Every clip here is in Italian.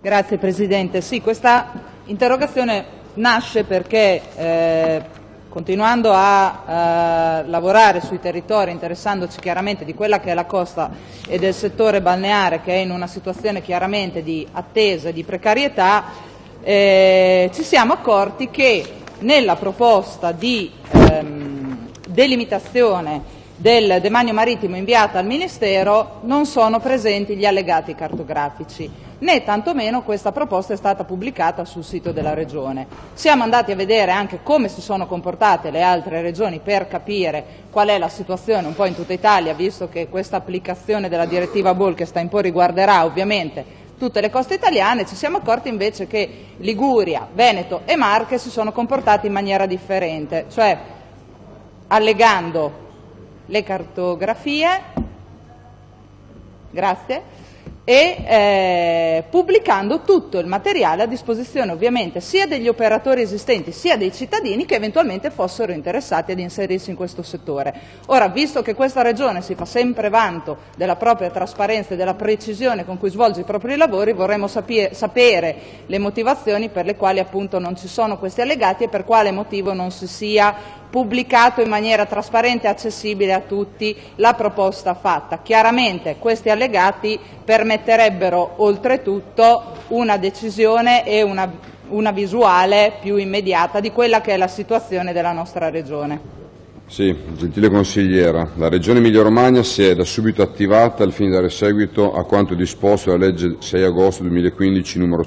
Grazie Presidente. Sì, questa interrogazione nasce perché continuando a lavorare sui territori, interessandoci chiaramente di quella che è la costa e del settore balneare, che è in una situazione chiaramente di attesa e di precarietà, ci siamo accorti che nella proposta di delimitazione del demanio marittimo inviata al Ministero non sono presenti gli allegati cartografici, né tantomeno questa proposta è stata pubblicata sul sito della Regione. Siamo andati a vedere anche come si sono comportate le altre regioni per capire qual è la situazione un po' in tutta Italia, visto che questa applicazione della direttiva Bolkestein poi riguarderà ovviamente tutte le coste italiane. Ci siamo accorti invece che Liguria, Veneto e Marche si sono comportati in maniera differente, cioè allegando le cartografie, grazie, e pubblicando tutto il materiale a disposizione ovviamente sia degli operatori esistenti sia dei cittadini che eventualmente fossero interessati ad inserirsi in questo settore. Ora, visto che questa Regione si fa sempre vanto della propria trasparenza e della precisione con cui svolge i propri lavori, vorremmo sapere le motivazioni per le quali appunto non ci sono questi allegati e per quale motivo non si sia pubblicato in maniera trasparente e accessibile a tutti la proposta fatta. Chiaramente questi allegati permetterebbero oltretutto una decisione e una visuale più immediata di quella che è la situazione della nostra Regione. Sì, gentile consigliera, la Regione Emilia-Romagna si è da subito attivata al fine di dare seguito a quanto disposto dalla legge 6 agosto 2015 numero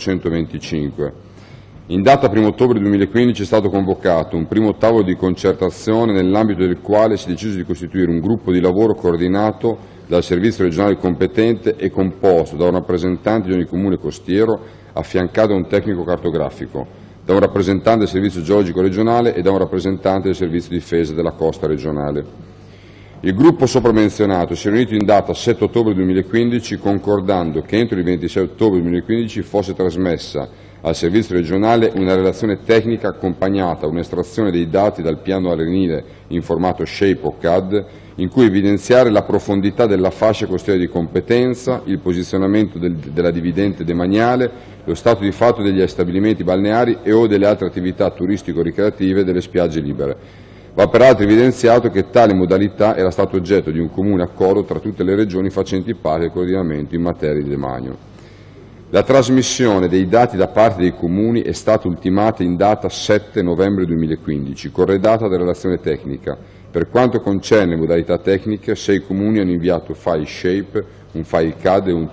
125. In data 1 ottobre 2015 è stato convocato un primo tavolo di concertazione nell'ambito del quale si è deciso di costituire un gruppo di lavoro coordinato dal servizio regionale competente e composto da un rappresentante di ogni comune costiero affiancato da un tecnico cartografico, da un rappresentante del servizio geologico regionale e da un rappresentante del servizio difesa della costa regionale. Il gruppo sopra menzionato si è riunito in data 7 ottobre 2015 concordando che entro il 26 ottobre 2015 fosse trasmessa al servizio regionale una relazione tecnica accompagnata a un'estrazione dei dati dal piano arenile in formato SHAPE o CAD, in cui evidenziare la profondità della fascia costiera di competenza, il posizionamento della dividente demaniale, lo stato di fatto degli stabilimenti balneari e o delle altre attività turistico-ricreative delle spiagge libere. Va peraltro evidenziato che tale modalità era stato oggetto di un comune accordo tra tutte le regioni facenti parte del coordinamento in materia di demanio. La trasmissione dei dati da parte dei comuni è stata ultimata in data 7 novembre 2015, corredata da relazione tecnica. Per quanto concerne modalità tecniche, 6 comuni hanno inviato file SHAPE, un file CAD e un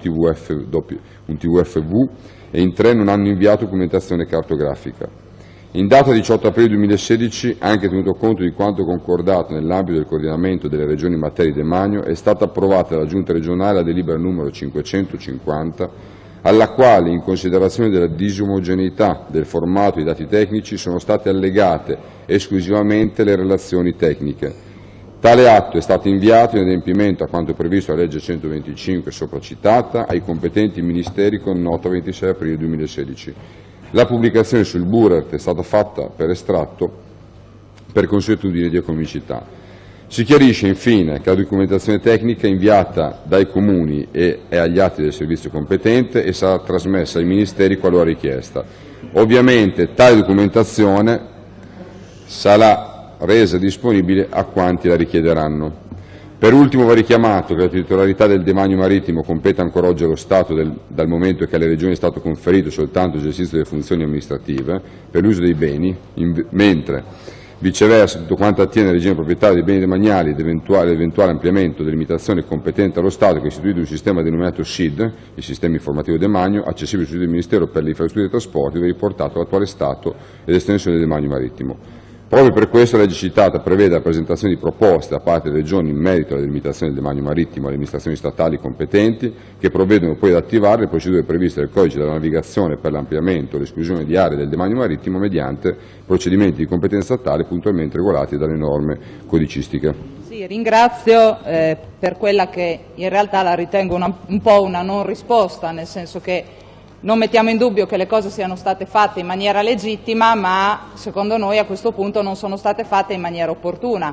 TVFV e in 3 non hanno inviato documentazione cartografica. In data 18 aprile 2016, anche tenuto conto di quanto concordato nell'ambito del coordinamento delle regioni in materia di demanio, è stata approvata dalla Giunta regionale la delibera numero 550, alla quale, in considerazione della disomogeneità del formato dei dati tecnici, sono state allegate esclusivamente le relazioni tecniche. Tale atto è stato inviato in adempimento a quanto previsto dalla legge 125 sopra citata ai competenti ministeri con nota 26 aprile 2016. La pubblicazione sul Buret è stata fatta per estratto per consuetudine di economicità. Si chiarisce infine che la documentazione tecnica è inviata dai comuni e è agli atti del servizio competente e sarà trasmessa ai ministeri qualora richiesta. Ovviamente tale documentazione sarà resa disponibile a quanti la richiederanno. Per ultimo va richiamato che la titolarità del demanio marittimo compete ancora oggi allo Stato dal momento che alle Regioni è stato conferito soltanto l'esercizio delle funzioni amministrative per l'uso dei beni, mentre viceversa, tutto quanto attiene al regime proprietario dei beni demaniali ed eventuale ampliamento delimitazione competente allo Stato che è istituito un sistema denominato SID, il sistema informativo demanio, accessibile sul sito del Ministero per le infrastrutture e i trasporti, dove è riportato l'attuale stato ed estensione del demanio marittimo. Proprio per questo la legge citata prevede la presentazione di proposte da parte delle Regioni in merito alla delimitazione del demanio marittimo alle amministrazioni statali competenti, che provvedono poi ad attivare le procedure previste dal Codice della Navigazione per l'ampliamento o l'esclusione di aree del demanio marittimo mediante procedimenti di competenza statale puntualmente regolati dalle norme codicistiche. Sì, ringrazio per quella che in realtà la ritengo un po' una non risposta, nel senso che non mettiamo in dubbio che le cose siano state fatte in maniera legittima, ma secondo noi a questo punto non sono state fatte in maniera opportuna.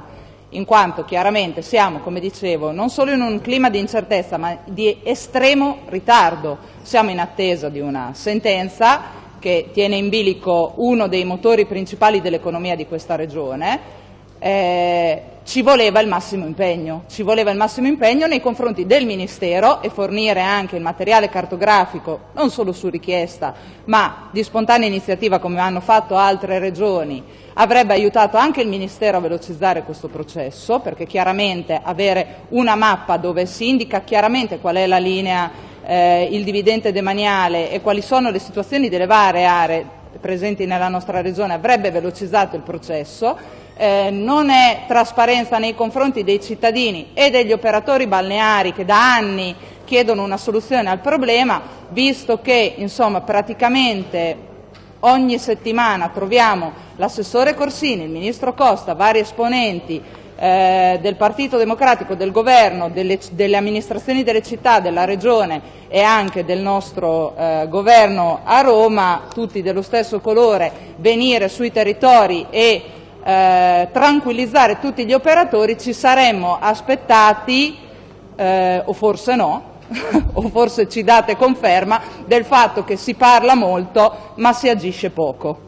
in quanto chiaramente siamo, come dicevo, non solo in un clima di incertezza ma di estremo ritardo. Siamo in attesa di una sentenza che tiene in bilico uno dei motori principali dell'economia di questa regione. Ci voleva il massimo impegno nei confronti del Ministero, e fornire anche il materiale cartografico non solo su richiesta ma di spontanea iniziativa, come hanno fatto altre regioni, avrebbe aiutato anche il Ministero a velocizzare questo processo, perché chiaramente avere una mappa dove si indica chiaramente qual è la linea, il dividende demaniale e quali sono le situazioni delle varie aree presenti nella nostra regione avrebbe velocizzato il processo. Non è trasparenza nei confronti dei cittadini e degli operatori balneari che da anni chiedono una soluzione al problema, visto che insomma praticamente ogni settimana troviamo l'assessore Corsini, il ministro Costa, vari esponenti del Partito Democratico, del governo, delle amministrazioni delle città, della regione e anche del nostro governo a Roma, tutti dello stesso colore, venire sui territori e tranquillizzare tutti gli operatori. Ci saremmo aspettati, o forse no, o forse ci date conferma del fatto che si parla molto ma si agisce poco.